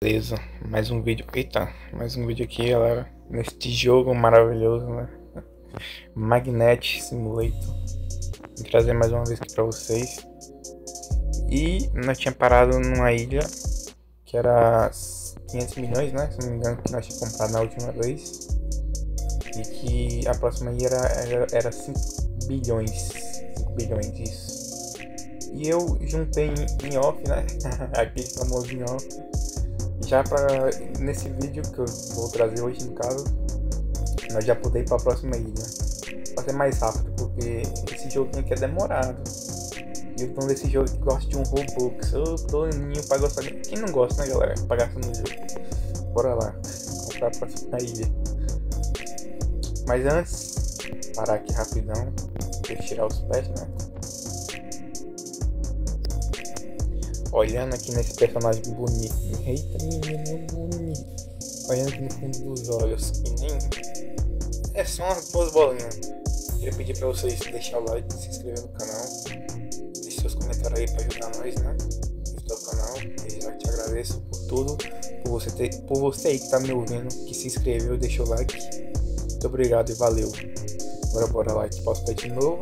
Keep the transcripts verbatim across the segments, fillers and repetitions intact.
Beleza, mais um vídeo. Eita, mais um vídeo aqui, galera. Neste jogo maravilhoso, né? Magnet Simulator. Vou trazer mais uma vez aqui pra vocês. E nós tinha parado numa ilha que era quinhentos milhões, né? Se não me engano, que nós tínhamos comprado na última vez. E que a próxima ilha era, era, era cinco bilhões. cinco bilhões, isso. E eu juntei em, em off, né? Aquele famoso em off. Já para nesse vídeo que eu vou trazer hoje no caso, nós já podemos ir para a próxima ilha. Vai ser mais rápido, porque esse joguinho aqui é demorado. E o dono desse jogo gosta de um Robux. Eu tô ninho para gostar de... Quem não gosta, né, galera? Pra gastar no jogo. Bora lá, comprar a próxima ilha. Mas antes, parar aqui rapidão. Deixa eu tirar os pets, né? Olhando aqui nesse personagem bonito. Eita, menino bonito. Olhando aqui no fundo dos olhos. Que nem... É só umas boas bolinhas. Queria pedir pra vocês deixar o like, se inscrever no canal. Deixe seus comentários aí pra ajudar nós, né? No canal. E já te agradeço por tudo. Por você, ter... por você aí que tá me ouvindo, que se inscreveu e deixou o like. Muito obrigado e valeu. Agora bora lá equipar os pets de novo.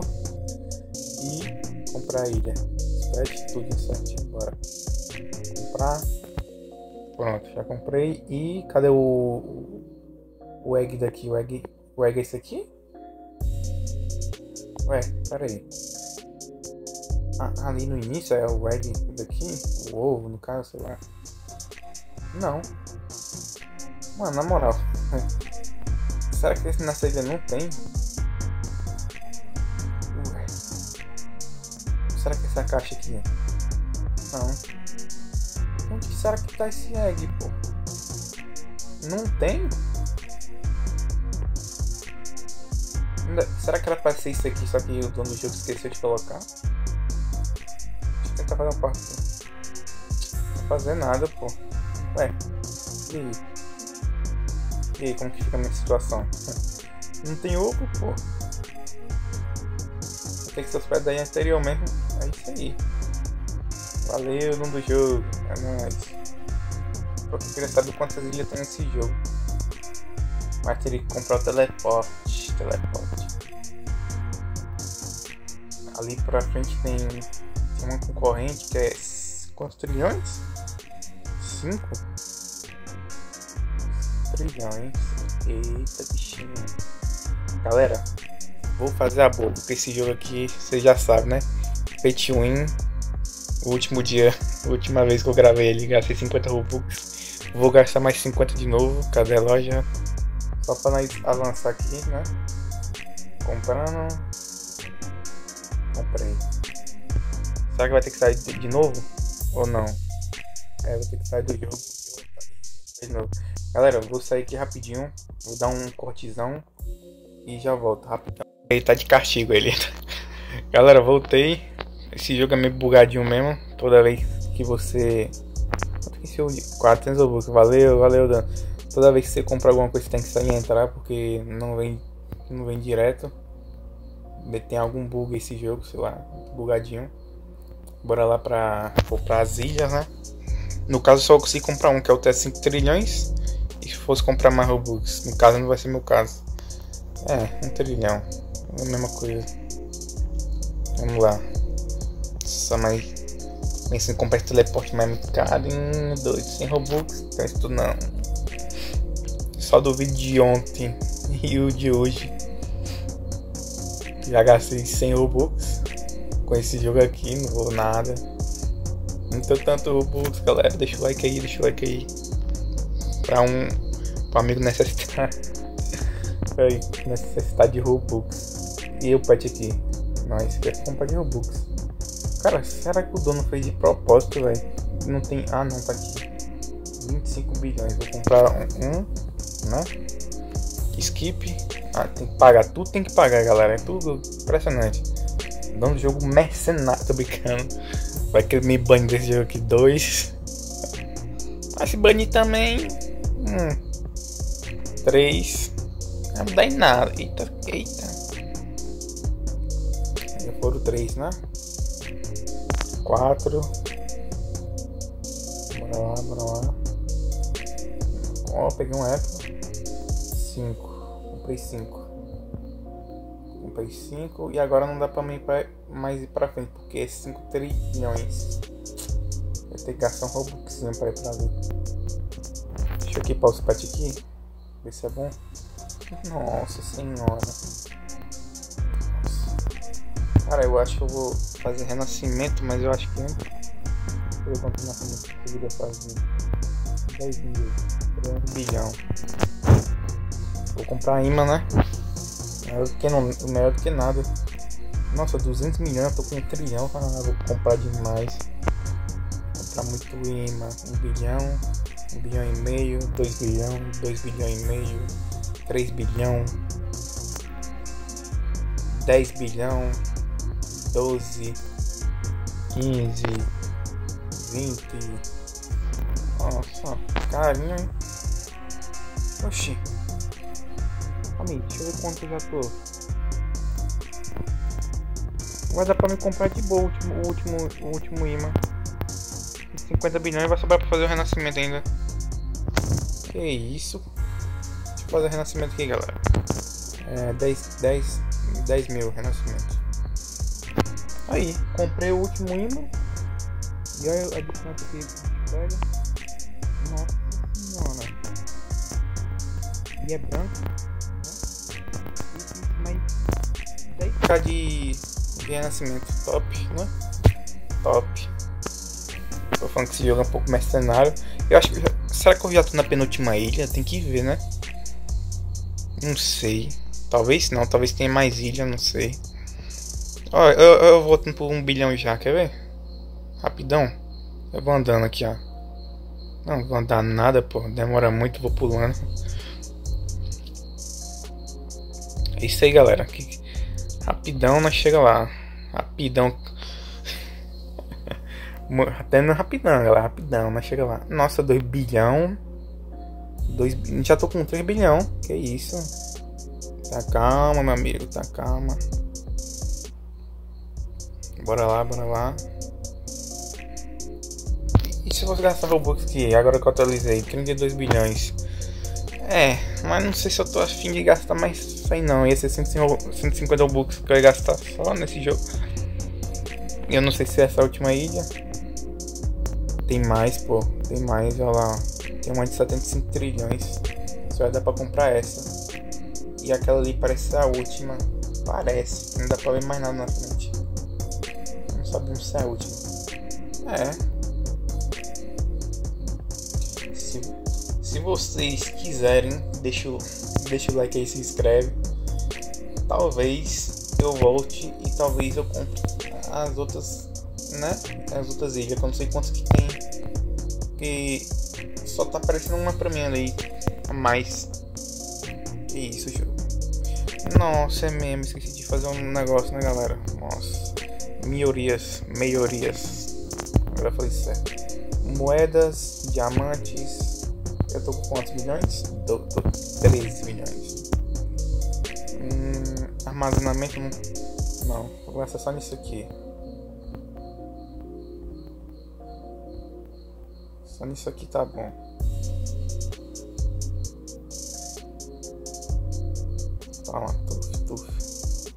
E comprar a ilha. Pet, tudo certinho. Bora comprar. Pronto, já comprei. E cadê o o egg daqui? O egg, o egg é esse aqui? Ué, pera aí. Ah, ali no início é o egg daqui? O ovo, no caso, sei lá. Não. Mano, na moral. Será que esse nessa ilha não tem? Ué. Será que essa caixa aqui? Não. Onde será que tá esse egg, pô? Não tem? Será que era pra ser isso aqui, só que o dono do jogo esqueceu de colocar? Deixa eu tentar fazer uma parte. Não vou fazer nada, pô. Ué. E aí? E aí, como que fica a minha situação? Não tem ovo, pô. Tem que ser os pés daí anterior mesmo. É isso aí. Valeu, dono do jogo. É nóis. Porque eu queria saber quantas ilhas tem nesse jogo. Mas teria que comprar o teleporte. Teleporte. Ali pra frente tem, tem uma concorrente que é quantos trilhões? cinco trilhões. Eita bichinho. Galera, vou fazer a boa, porque esse jogo aqui, você já sabe, né? Pay to win. O último dia, a última vez que eu gravei ele, gastei cinquenta Robux. Vou gastar mais cinquenta de novo. Cadê a loja? Só para nós avançar aqui, né? Comprando. Comprei. Será que vai ter que sair de novo? Ou não? É, vou ter que sair do jogo. De novo. Galera, eu vou sair aqui rapidinho. Vou dar um cortezão. E já volto rapidão. Ele tá de castigo ele. Galera, voltei. Esse jogo é meio bugadinho mesmo. Toda vez que você... quatrocentos Robux. Valeu, valeu, Dan. Toda vez que você compra alguma coisa, você tem que sair e entrar, porque não vem, não vem direto. Tem algum bug esse jogo, sei lá, bugadinho. Bora lá pra comprar as ilhas, né? No caso, só eu consigo comprar um, que é o T cinco trilhões. E se fosse comprar mais Robux, no caso, não vai ser meu caso. É, um trilhão. É a mesma coisa. Vamos lá. Só mais... Pensando em comprar esse teleporte, mas é muito caro. Um, dois, sem Robux. Então isso tudo não. Só do vídeo de ontem e o de hoje. Já gastei cem Robux com esse jogo aqui, não vou nada. Não tenho tanto Robux, galera. Deixa o like aí, deixa o like aí. Pra um, pra um amigo necessitar. Aí, necessitar de Robux. E o pet aqui. Nós quer comprar de Robux. Cara, será que o dono fez de propósito, velho? Não tem... Ah, não, tá aqui. vinte e cinco bilhões. Vou comprar um, um, né? Skip. Ah, tem que pagar. Tudo tem que pagar, galera. É tudo impressionante. Dono do jogo mercenário. Tô brincando. Vai que me bane desse jogo aqui. Dois. Ah, se banir também. Hum. Três. Não dá em nada. Eita, eita. Já foram três, né? Quatro. Bora lá, bora lá. Ó, peguei um Apple. cinco. Comprei cinco. Comprei cinco. E agora não dá pra mim pra, mais ir pra frente. Porque é cinco trilhões. Vai ter que gastar um Robuxinho pra ir pra ali. Deixa eu equipar os pets aqui. Ver se é bom. Nossa senhora. Nossa. Cara, eu acho que eu vou fazer renascimento. Mas eu acho que antes eu vou continuar renascimento que eu poderia fazer. dez mil. um bilhão. Vou comprar imã, né? Melhor do que, não, melhor do que nada. Nossa, duzentos milhões. Eu tô com um trilhão. Ah, vou comprar demais. Vou comprar muito imã. um bilhão. um bilhão e meio. dois bilhão. dois bilhões e meio. três bilhão. dez bilhão. doze. quinze. vinte. Nossa, carinho, hein? Oxi. Calma aí, deixa eu ver quanto eu já tô. Vai dar pra me comprar de boa o último, o último, o último imã. cinquenta bilhões vai sobrar pra fazer o renascimento ainda. Que isso? Deixa eu fazer o renascimento aqui, galera. É, dez, dez, dez mil renascimento. Aí, comprei o último imã. E olha a distância que pega. Nossa senhora. E é branco, né? Mas dez k de, de renascimento. Top, né? Top. Tô falando que esse jogo é um pouco mercenário. Eu acho que já, será que eu já tô na penúltima ilha? Tem que ver, né? Não sei. Talvez não, talvez tenha mais ilha, não sei. Ó, eu, eu voltando por um bilhão já, quer ver? Rapidão. Eu vou andando aqui, ó. Não vou andar nada, pô. Demora muito, vou pulando. É isso aí, galera. Aqui, rapidão nós chega lá. Rapidão. Até não rapidão, galera. Rapidão, nós chega lá. Nossa, dois bilhão. dois, já tô com três bilhão. Que isso? Tá calma, meu amigo. Tá calma. Bora lá, bora lá. E se você gastar Robux aqui, agora que eu atualizei, trinta e dois bilhões. É, mas não sei se eu tô afim de gastar mais isso aí não. Ia ser cento e cinquenta Robux que eu ia gastar só nesse jogo. Eu não sei se é essa última ilha. Tem mais, pô. Tem mais, olha lá. Tem uma de setenta e cinco trilhões. Só vai dar pra comprar essa. E aquela ali parece ser a última. Parece. Não dá pra ver mais nada na frente. Não sabemos se é a última. É. Se, se vocês quiserem, deixa o, deixa o like aí, se inscreve. Talvez eu volte e talvez eu compre as outras, né? As outras ilhas, que eu não sei quantas que tem. Que só tá aparecendo uma pra mim ali a mais. Que isso, jogo. Nossa, é mesmo. Esqueci de fazer um negócio, né, galera? Nossa. Melhorias. Melhorias. Agora falei certo. Moedas, diamantes. Eu tô com quantos milhões? Tô com treze milhões. Hum, armazenamento não. Não, vou gastar só nisso aqui. Só nisso aqui tá bom. Toma, tuf, tuf.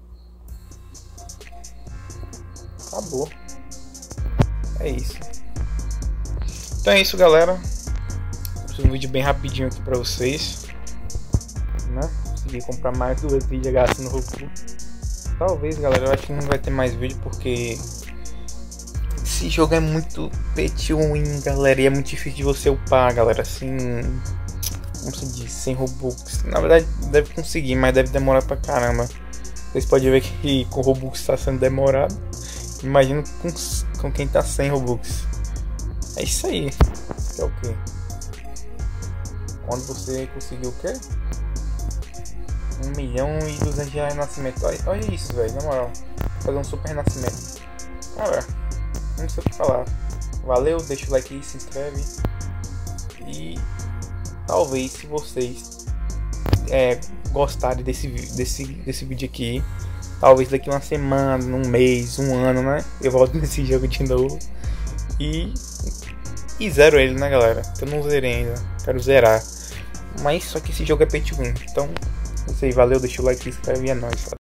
Acabou. É isso. Então é isso, galera. Um vídeo bem rapidinho aqui pra vocês, né? Consegui comprar mais duas ilhas gastando Robux. Talvez, galera, eu acho que não vai ter mais vídeo porque esse jogo é muito pay to win, galera, e é muito difícil de você upar, galera, assim, como se diz, sem Robux. Na verdade, deve conseguir, mas deve demorar pra caramba. Vocês podem ver que com Robux está sendo demorado. Imagino com, com quem tá sem Robux. É isso aí. Isso é o que? Quando você conseguiu o quê? um milhão e duzentos de renascimento. Olha, olha isso, velho, na moral. Fazer um super renascimento. Cara, não sei o que falar. Valeu, deixa o like aí, se inscreve. E talvez, se vocês é, gostarem desse, desse, desse vídeo aqui, talvez daqui uma semana, um mês, um ano, né? Eu volto nesse jogo de novo. E e zero ele, né, galera? Eu não zerei ainda, quero zerar. Mas só que esse jogo é pay to win. Então, não sei, valeu, deixa o like, se inscreve e é nóis.